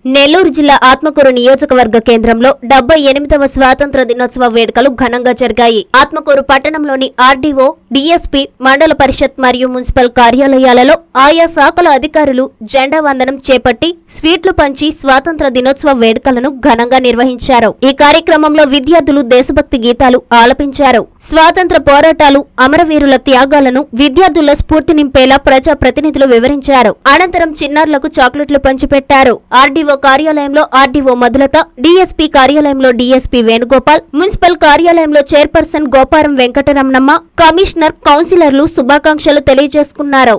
నెల్లూరు జిల్లా ఆత్మకూరు నియోజకవర్గ కేంద్రంలో 78వ స్వాతంత్ర దినోత్సవ వేడుకలు ఘనంగా జరిగాయి. ఆత్మకూరు పట్టణంలోని ఆర్డీఓ, డీఎస్పీ, మండల పరిషత్ మరియు మున్సిపల్ కార్యాలయాలలో ఆయా శాఖల అధికారులు జెండా వందనం చేపట్టి స్వీట్లు పంచి స్వాతంత్ర దినోత్సవ వేడుకలను ఘనంగా నిర్వహించారు. ఈ కార్యక్రమంలో విద్యార్థులు దేశభక్తి గీతాలు ఆలపించారు. స్వాతంత్ర పోరాటాలు, అమరవీరుల త్యాగాలను విద్యార్థుల స్ఫూర్తి నింపేలా ప్రజా ప్రతినిధులు వివరించారు. అనంతరం చిన్నారులకు చాక్లెట్లు పంచిపెట్టారు. ఆర్డీఓ కార్యాలయంలో ఆర్డీఓ మధులత, డీఎస్పీ కార్యాలయంలో డీఎస్పీ వేణుగోపాల్, మున్సిపల్ కార్యాలయంలో చైర్పర్సన్ గోపారం వెంకటరమణమ్మ, కమిషనర్, కౌన్సిలర్లు శుభాకాంక్షలు తెలియజేసుకున్నారు.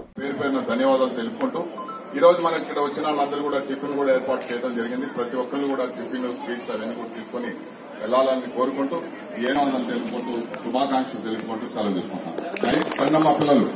ఈ రోజు మనకి ఇక్కడ వచ్చిన వాళ్ళందరూ కూడా టిఫిన్ కూడా ఏర్పాటు చేయడం జరిగింది. ప్రతి ఒక్కరు కూడా టిఫిన్, స్వీట్స్ అవన్నీ కూడా తీసుకుని వెళ్లాలని కోరుకుంటూ ఏనాదని తెలుపుకుంటూ శుభాకాంక్షలు తెలుపుకుంటూ సెలవు తీసుకుంటాం. మా పిల్లలు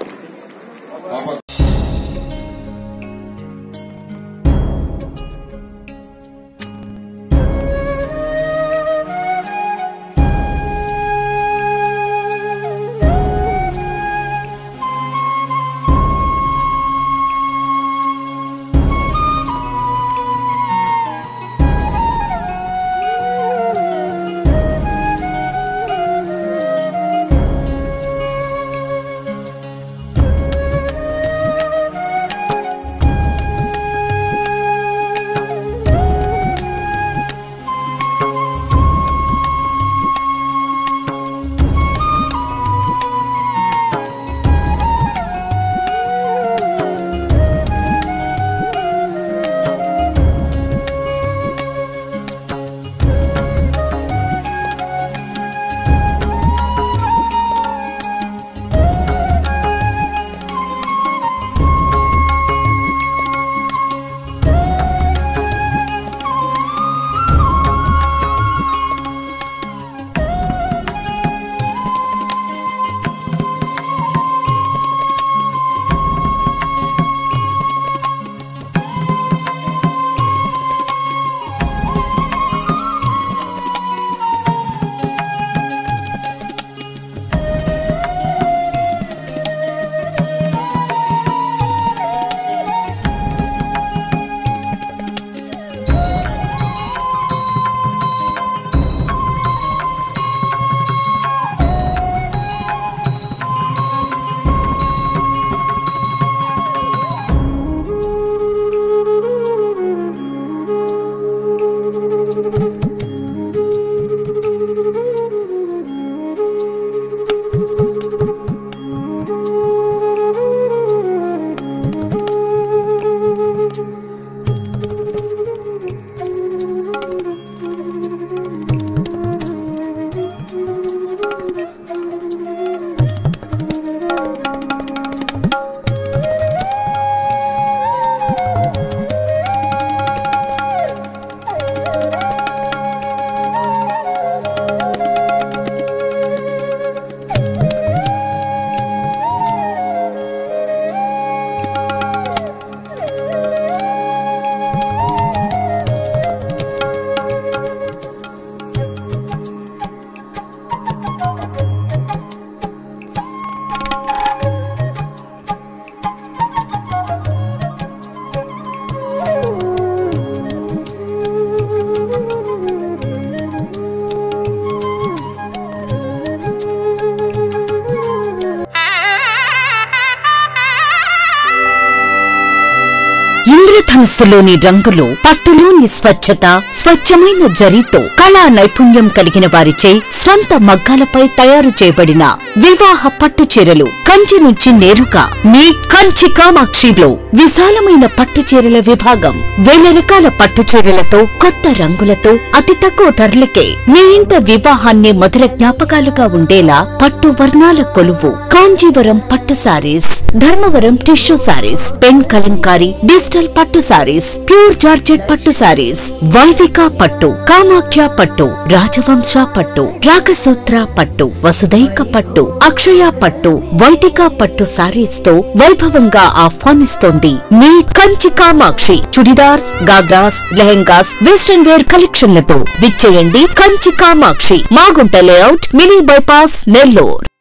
ఇంద్రధనుస్సులోని రంగులు, పట్టులోని స్వచ్ఛత, స్వచ్ఛమైన జరీతో కళా నైపుణ్యం కలిగిన వారిచే స్వంత మగ్గాలపై తయారు చేయబడిన వివాహ పట్టు చీరలు కంచి నుంచి నేరుగా మీ కంచి కామాక్షిలో విశాలమైన పట్టు చీరల విభాగం. వేల రకాల పట్టు చీరలతో, కొత్త రంగులతో, అతి తక్కువ ధరలకే మీ ఇంట వివాహాన్ని మధుర జ్ఞాపకాలుగా ఉండేలా పట్టు వర్ణాల కొలువు కాంజీవరం పట్టు sarees, Dharmavaram tissue sarees, pen Kalamkari, digital పట్టు సారీస్, ప్యూర్ జార్జెట్ పట్టు సారీస్, వైవిక పట్టు, కామాఖ్య పట్టు, రాజవంశ పట్టు, రాగసూత్ర పట్టు, వసుదైక పట్టు, అక్షయ పట్టు, వైదిక పట్టు సారీస్ తో వైభవంగా ఆహ్వానిస్తోంది మీ కంచి కామాక్షి. చుడిదార్స్, గాగ్రాస్, లెహెంగాస్, వెస్టర్న్ వేర్ కలెక్షన్లతో విచ్చేయండి Kanchi Kamakshi, Magunta layout, mini bypass, Nellore.